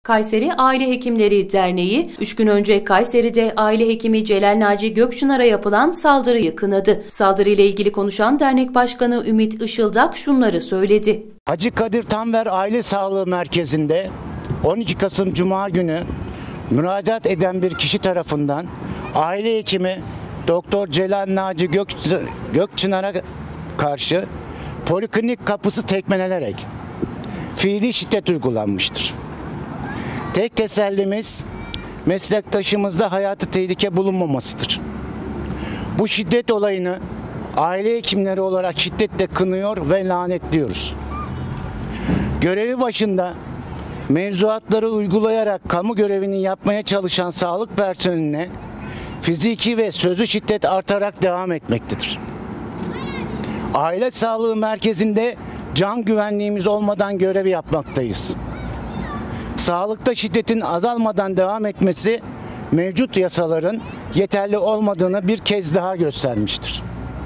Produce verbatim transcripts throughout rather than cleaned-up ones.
Kayseri Aile Hekimleri Derneği, üç gün önce Kayseri'de aile hekimi Celal Naci Gökçınar'a yapılan saldırıyı kınadı. Saldırıyla ilgili konuşan dernek başkanı Ümit Işıldak şunları söyledi. Hacı Kadir Tanver Aile Sağlığı Merkezi'nde on iki Kasım Cuma günü müracaat eden bir kişi tarafından aile hekimi Doktor Celal Naci Gökçınar'a karşı poliklinik kapısı tekmelenerek fiili şiddet uygulanmıştır. Tek tesellimiz meslektaşımızda hayatı tehlike bulunmamasıdır. Bu şiddet olayını aile hekimleri olarak şiddetle kınıyor ve lanetliyoruz. Görevi başında mevzuatları uygulayarak kamu görevini yapmaya çalışan sağlık personeline fiziki ve sözlü şiddet artarak devam etmektedir. Aile Sağlığı Merkezi'nde can güvenliğimiz olmadan görev yapmaktayız. Sağlıkta şiddetin azalmadan devam etmesi mevcut yasaların yeterli olmadığını bir kez daha göstermiştir.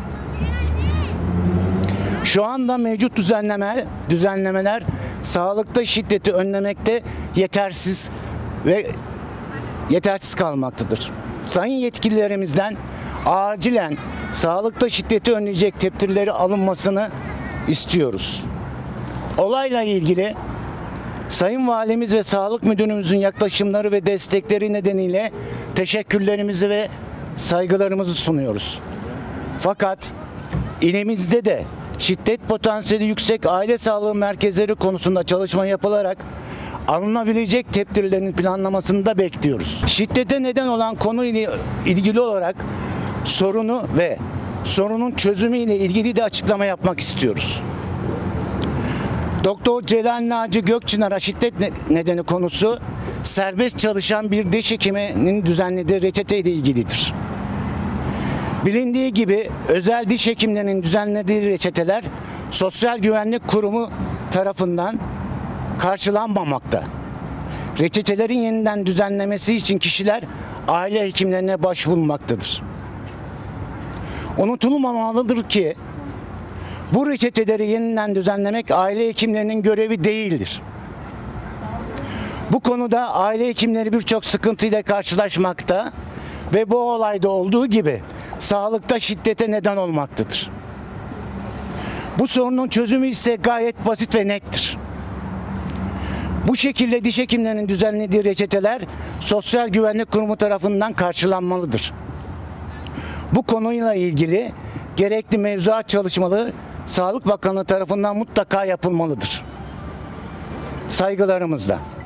Şu anda mevcut düzenleme, düzenlemeler sağlıkta şiddeti önlemekte yetersiz ve yetersiz kalmaktadır. Sayın yetkililerimizden acilen sağlıkta şiddeti önleyecek tedbirleri alınmasını istiyoruz. Olayla ilgili Sayın Valimiz ve Sağlık Müdürümüzün yaklaşımları ve destekleri nedeniyle teşekkürlerimizi ve saygılarımızı sunuyoruz. Fakat ilimizde de şiddet potansiyeli yüksek aile sağlığı merkezleri konusunda çalışma yapılarak alınabilecek tedbirlerin planlamasını da bekliyoruz. Şiddete neden olan konu ile ilgili olarak sorunu ve sorunun çözümü ile ilgili de açıklama yapmak istiyoruz. Doktor Celal Naci Gökçınar'a şiddet nedeni konusu serbest çalışan bir diş hekiminin düzenlediği reçete ile ilgilidir. Bilindiği gibi özel diş hekimlerinin düzenlediği reçeteler Sosyal Güvenlik Kurumu tarafından karşılanmamakta. Reçetelerin yeniden düzenlemesi için kişiler aile hekimlerine başvurmaktadır. Unutulmamalıdır ki bu reçeteleri yeniden düzenlemek aile hekimlerinin görevi değildir. Bu konuda aile hekimleri birçok sıkıntıyla karşılaşmakta ve bu olayda olduğu gibi sağlıkta şiddete neden olmaktadır. Bu sorunun çözümü ise gayet basit ve nettir. Bu şekilde diş hekimlerinin düzenlediği reçeteler Sosyal Güvenlik Kurumu tarafından karşılanmalıdır. Bu konuyla ilgili gerekli mevzuat çalışmaları Sağlık Bakanlığı tarafından mutlaka yapılmalıdır. Saygılarımızla.